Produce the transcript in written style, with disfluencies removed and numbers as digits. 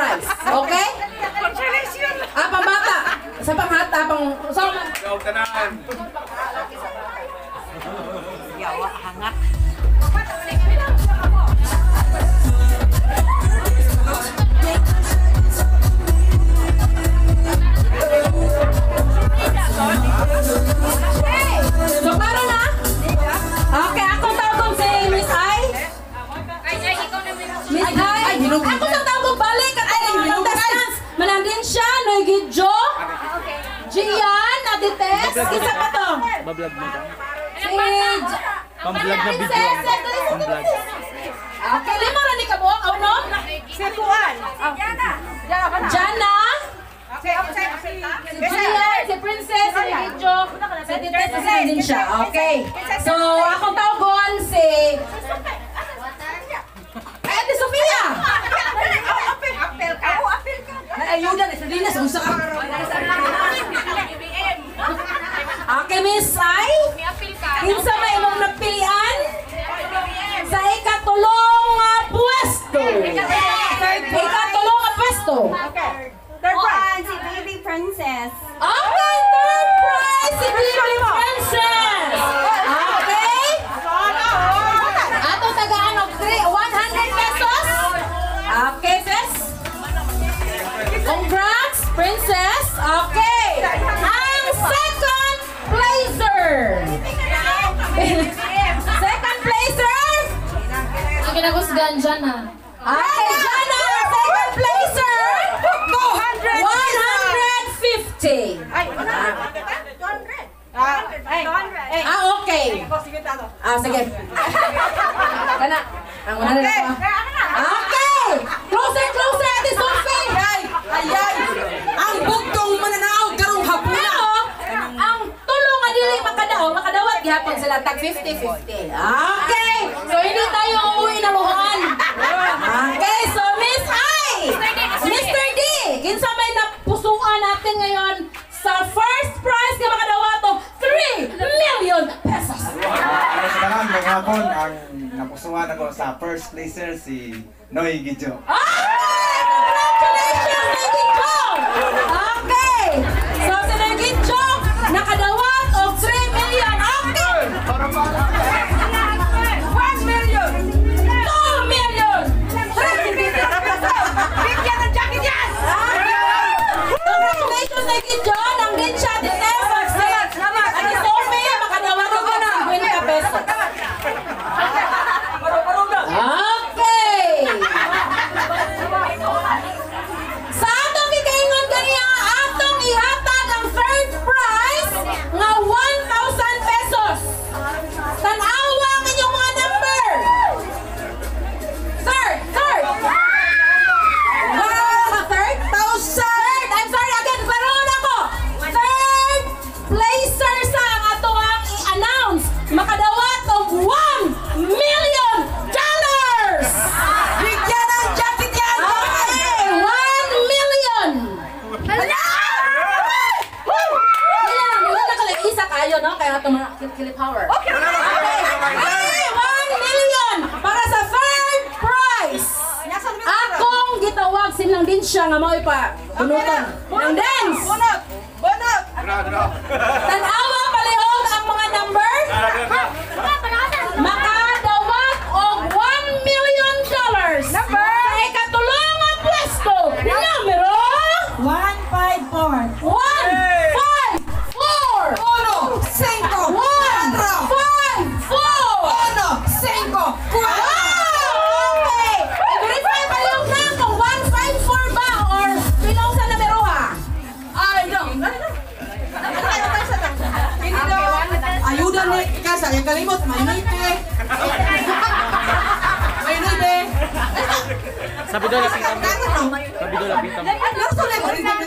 prize. Okay? Pambata. Sa panghata, pang... Yawa, hangak. So, klaro na? Okay, akong tawag si Miss Ay. Miss Ay. Ako sa tawag balik. Manandin siya, Noy Gidjo. Gian, Adites. Isa pa to. Bablog mo ba? Pamblog na video. Pamblog. Okay, lima rin ka mo, no? Sekuan. Jana. Si Gian, si Princess, si Gidjo. Si Adites, si din siya. Okay. So, akong tawagon si... Ate Sofia! Apel ka. Ayudan, isa din na sa usa ka. Okay, Miss Ay. Kinsa may imong napilian? Sa ikatulong pwesto. Ikatulong pwesto. Third prize, si Baby Princess. Okay, third prize si Baby Princess. Okay. Ato tagaan og 100 pesos. Okay, sis. Congrats, Princess. Okay. Ang second placer. Second placer. Ang kinagusgan dyan ha. Okay, Jana. Second placer. 150. Ay, 100. Okay. Sige. Kana. Ang 100 ako. Okay. Closer, Ate Sophie. Ayay! Ang bugtong mananaog karong hapuna! Ang tulong nga dili makadawat gihapon sila tag 50-50. Okay! So hindi tayo uuwi na luhaan. Okay, so Miss Ay! Mr. D! Kinsa may napusuan natin ngayon sa first prize nga makadawat og 3 million pesos. Sekarang maghapon ang napusuan ako sa first placer si Noy Gidjo. Congratulations, Negitjo! Okay! So, si Negitjo, nakadawat og 3 million. Okay! 1 million! 2 million! 3 million! Bigyan ng jacket yan! Congratulations, Negitjo! Nanggit siya din na Ate Sophie, makadawat og 50 pesos. Okay! Sa atong gikaingon kaniya, atong ihatag ang third prize nga 1,000 pesos. Tanawa ang inyong mga number. Third! 3,000! I'm sorry again, paroon ako. Third placer sa ang ato ang i-announce. Makadawat og $1 million! Bigyan ng jacket yan! Okay, 1 million! Wala na kalang isa kayo, no? Kaya ito mga kill power. Okay, 1 million! Para sa third prize! Akong gitawag silang din siya nga mao'y pa bunutan ng dance! Bunot! Tanawa palihog ang mga number! Makadawat og $1 million! Number! Sa ikatulong ang pwesto! Numero! 154 154! Uno! Cinco! 154! 1, 5, 4! Okay! I-verify palihog na kung 154 ba or pilaw sa numero ha? Ay, no! Ayuda ni Kasa, yung kalimot, may pe! May pe! Sabi daw lapitan mo. Sabi daw lapitan mo. Gusto na,